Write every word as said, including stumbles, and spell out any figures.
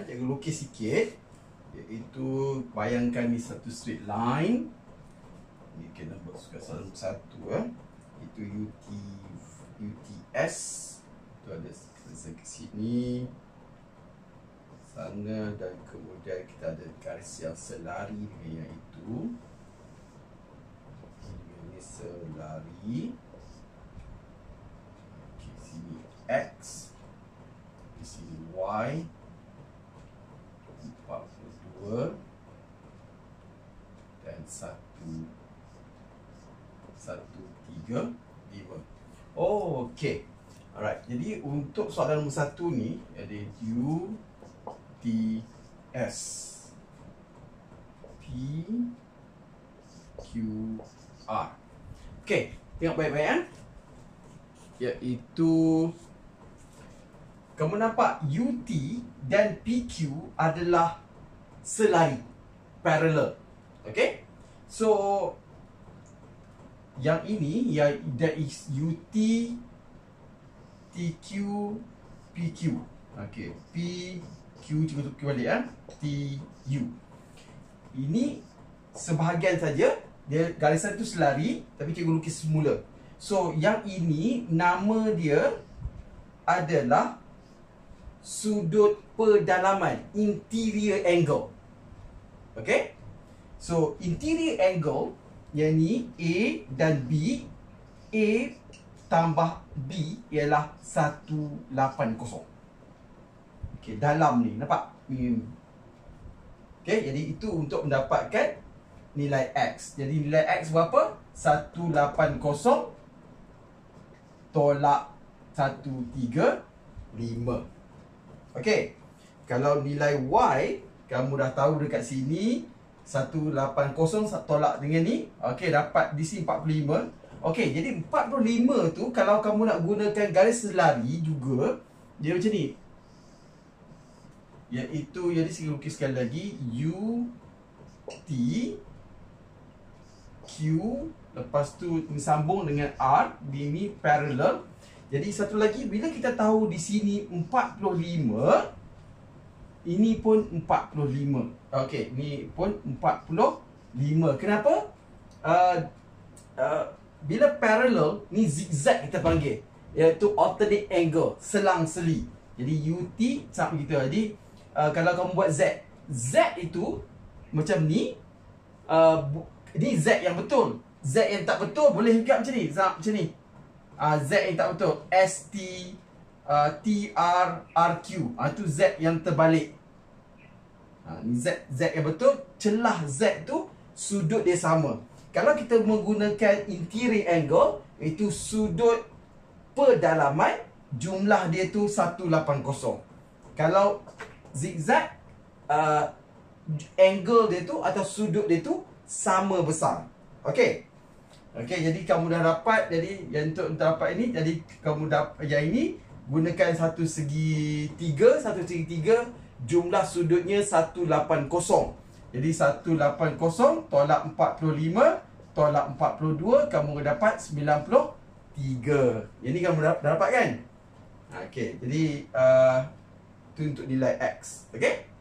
Ha, cikgu lukis sikit. Iaitu bayangkan ni satu straight line. Ni kena buat satu satu eh. Itu U T U T S. Itu ada ke sini. Sana dan kemudian kita ada garis yang selari dengan yang itu. Ini selari. Okey, sini X. Di sini Y. empat puluh dua. Dan satu. Satu, tiga, lima. Oh, okey. Alright, jadi untuk soalan nombor satu ni ada U T S P Q R. Okey, tengok baik-baik eh. Iaitu kamu nampak U T dan P Q adalah selari, parallel. Okey. So yang ini ya, that is U T T Q P Q. Okey, P Q cuba tukar balik ah. T U. Ini sebahagian saja, dia garisan tu selari tapi cikgu lukis semula. So yang ini nama dia adalah sudut pedalaman, interior angle. Okey? So interior angle yang ni A dan B, A tambah B ialah seratus lapan puluh. Okey, dalam ni nampak? Hmm. Okey, jadi itu untuk mendapatkan nilai X. Jadi nilai X berapa? seratus lapan puluh tolak seratus tiga puluh lima. Okey. Kalau nilai Y kamu dah tahu dekat sini seratus lapan puluh tolak dengan ni. Okey, dapat di sini empat puluh lima. Okey, jadi empat puluh lima tu kalau kamu nak gunakan garis selari juga dia macam ni. Iaitu, jadi saya lukiskan lagi U T Q, lepas tu ini sambung dengan R, ini parallel. Jadi satu lagi, bila kita tahu di sini empat puluh lima, ini pun empat puluh lima. Okey, ini pun empat puluh lima. Kenapa? Uh, uh, bila parallel, ni zigzag kita panggil, iaitu alternate angle, selang-seli. Jadi U T sama begitu. Jadi uh, kalau kamu buat Z, Z itu macam ni. Uh, ini Z yang betul. Z yang tak betul boleh juga macam ni. Macam ni. Uh, Z yang tak betul. S T uh, T R R Q. Uh, itu Z yang terbalik. Uh, ni Z, Z yang betul. Celah Z tu sudut dia sama. Kalau kita menggunakan interior angle, itu sudut pedalaman, jumlah dia tu seratus lapan puluh. Kalau zigzag, uh, angle dia tu atau sudut dia tu sama besar. Okey. Okey, jadi kamu dah dapat. Jadi yang untuk dapat ini, jadi kamu dapat yang ini gunakan satu segi tiga, satu segi tiga, jumlah sudutnya seratus lapan puluh. Jadi seratus lapan puluh tolak empat puluh lima tolak empat puluh dua, kamu dapat sembilan puluh tiga. Yang ni kamu dah dapat kan? Okey, jadi uh, itu untuk nilai X. Okey?